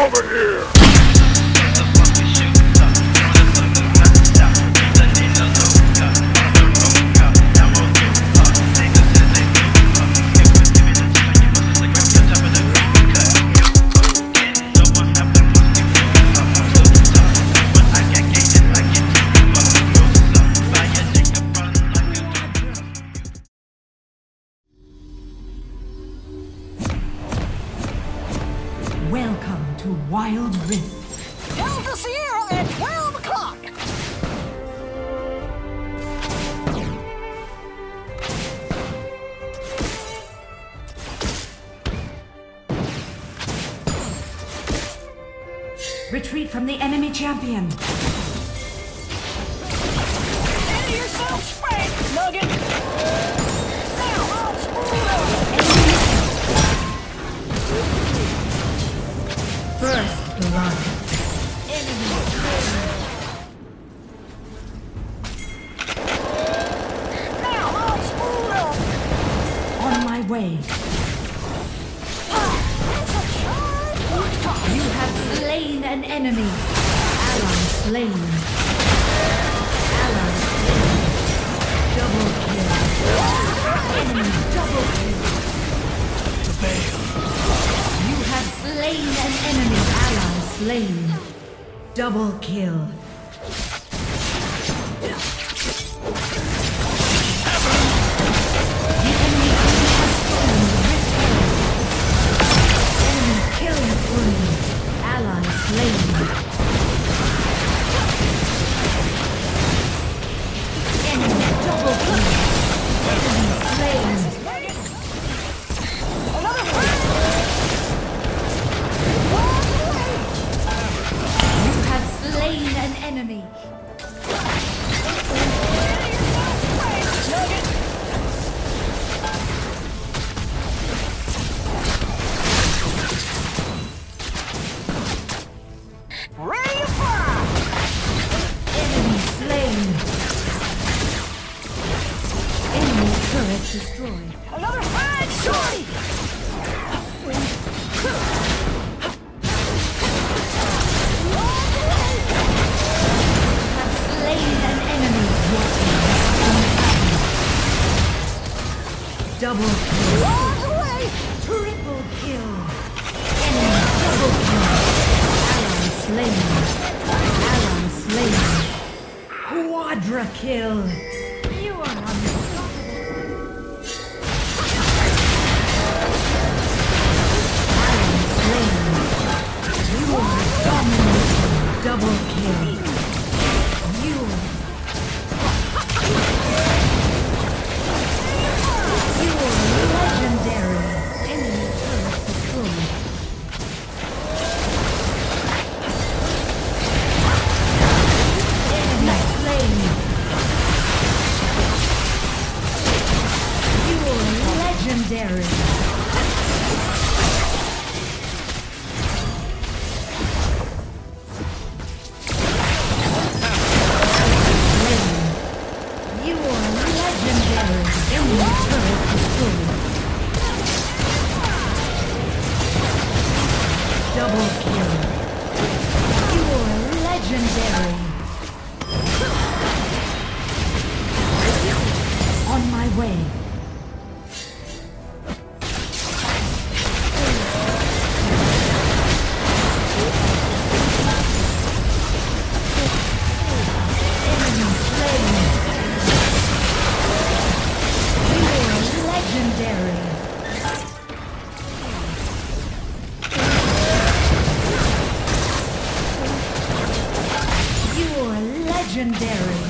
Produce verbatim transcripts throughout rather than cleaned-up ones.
over here! Welcome to Wild Rift. Tell the Sierra at twelve o'clock! Retreat from the enemy champion. Into yourself, Spank, Nugget! Now I'll spool up! First blood. Enemy Now I'll spool up! On my way. You have slain an enemy. Ally slain. Ally slain. Double kill. Enemy double kill. You have slain an enemy. Ally slain. Double kill. The enemy has stolen the Rift Herald. Enemy killing spree. Ally slain. Enemy double kill. Enemy slain. Another friend! You have slain an enemy. Nugget! Ready to fire! Enemy slain. Enemy turret destroyed. Another friend, shorty! Have slain an enemy. Double kill. Logs away! Triple kill. Enemy double kill. Ally slain. Ally slain. Quadra kill. You are unstoppable. Ally slain. You are dominating. Double kill. You You are legendary. Enemy turret destroyed. Enemy slain. You are legendary. Slain. You are legendary. Enemy turret destroyed. Double kill. You are legendary. On my way. Enemy slain. You are legendary. You are legendary.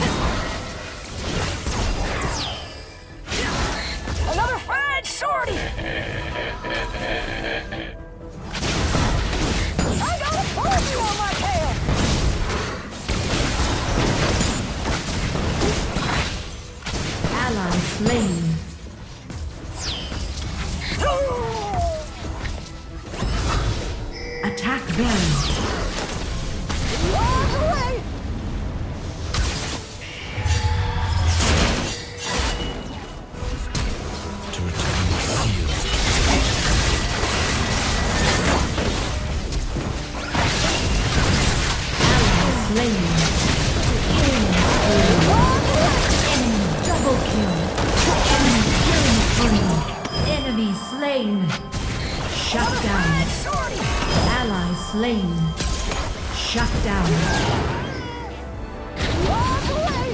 Another friend, shorty! I got a party on my tail! Ally slain. Attack Baron. Logs away! slain. Killing spree. Enemy double kill. Enemy killing spree. Enemy slain. Shut down. Ally slain. Shut down. Walk away!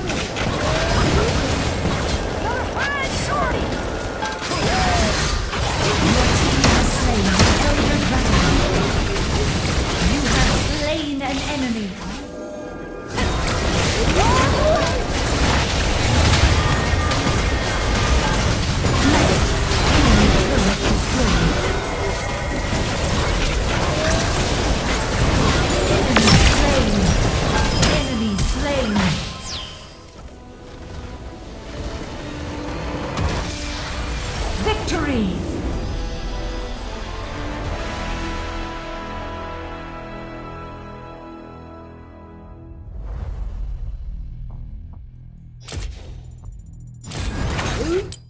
Another fine shorty! Your team has slain the Silver Dragon. You have slain an enemy. Walk away! Enemy turret destroyed. Enemy slain. Enemy slain. Victory! Ooh.